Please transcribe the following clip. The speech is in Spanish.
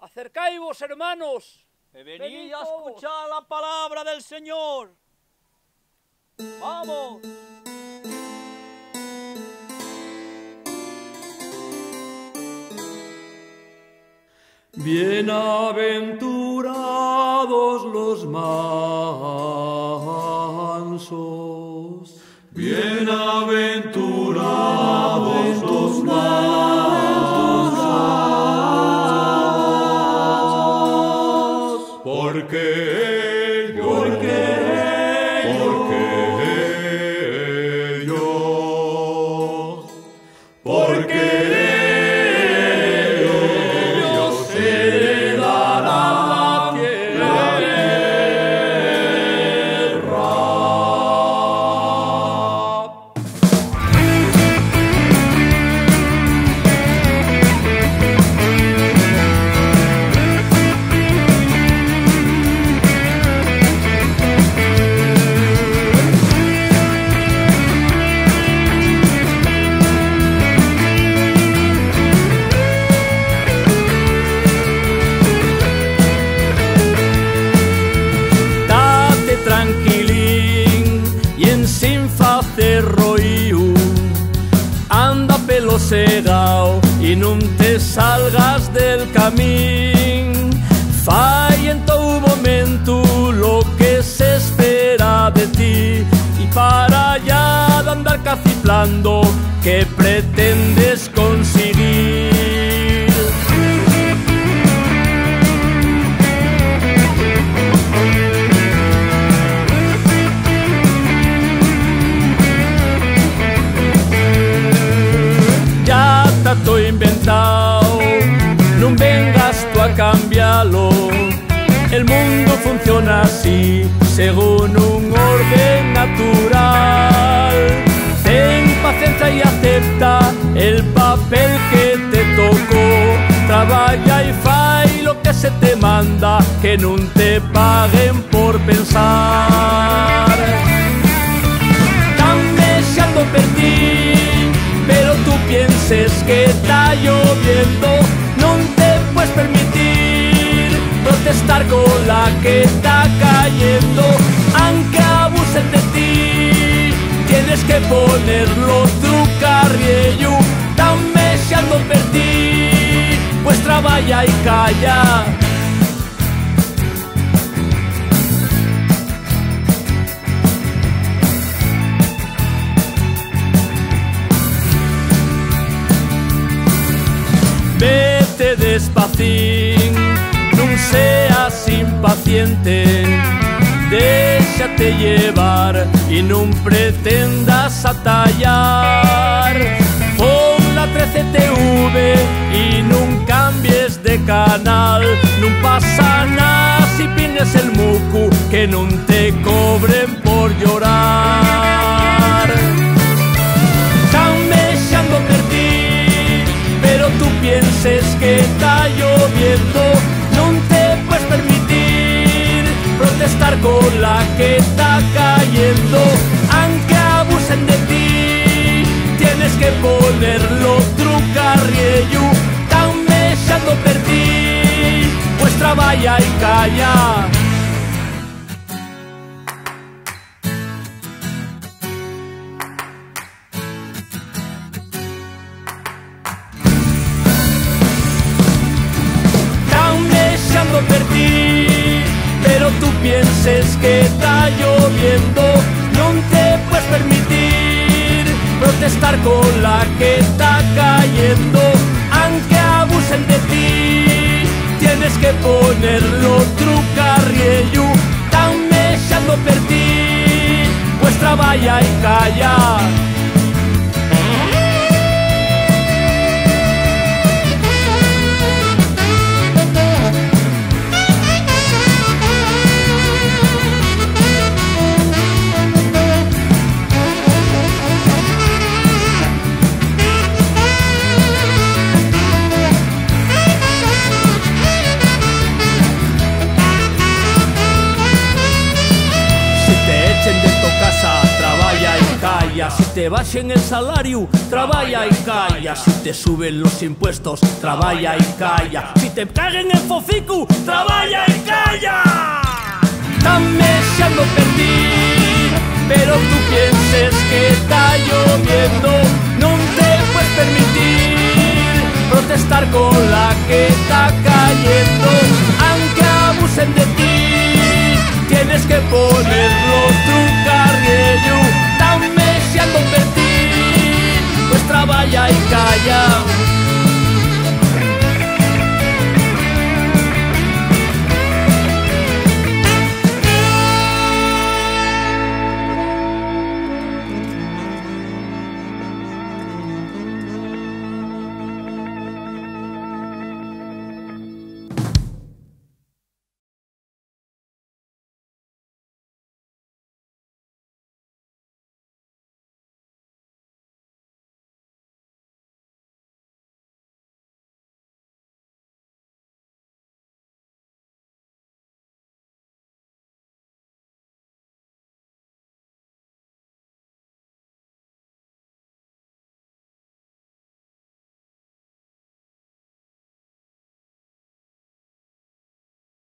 Acercaos, hermanos. Venid a escuchar la palabra del Señor. ¡Vamos! Bienaventurados los mansos, bienaventurados los mansos, porque ellos heredarán la tierra. Date tranquilín y en sin facer roíu. Anda pelo segao y nun te salgas del camín. Fai en todo momento lo que se espera de ti. Y para allá de andar caciflando, ¿qué pretendes conseguir? Ya está todo inventado, no vengas tú a cambiarlo. El mundo funciona así, según un orden natural. Ten paciencia y acepta el papel que te tocó. Traballa y fai lo que se te manda, que no te paguen por pensar. Tan deseando per ti, pero tú pienses que está lloviendo. No te puedes permitir protestar con la que está cayendo. Aunque abusen de ti, tienes que ponerlo trucarriello. Tan deseando per ti, pues traballa y calla. Vete despacín, no seas impaciente. Déjate llevar y no pretendas atallar. Pon la 13TV y no cambies de canal. No pasa nada si pines el mucu, que no te cobren por llorar. Tan deseando per ti, pero tú pienses que está lloviendo. No te puedes permitir protestar con la que está cayendo. Aunque abusen de ti, tienes que ponerlo trucarriello. Tan deseando per ti, pues traballa y calla. Per ti, pero tú pienses que está lloviendo. No te puedes permitir protestar con la que está cayendo. Aunque abusen de ti, tienes que ponerlo trucarriello. Tan deseando per ti, pues traballa y calla. Si te te baixen el salario, traballa y calla. Si te suben los impuestos, traballa y calla. Si te caguen el focicu, traballa y calla. Tan deseando perder, pero tú pienses que está lloviendo. No te puedes permitir protestar con la que está cayendo. Aunque abusen de ti, tienes que ponerlo tu carrillo. Tan deseando perder, pues traballa y calla.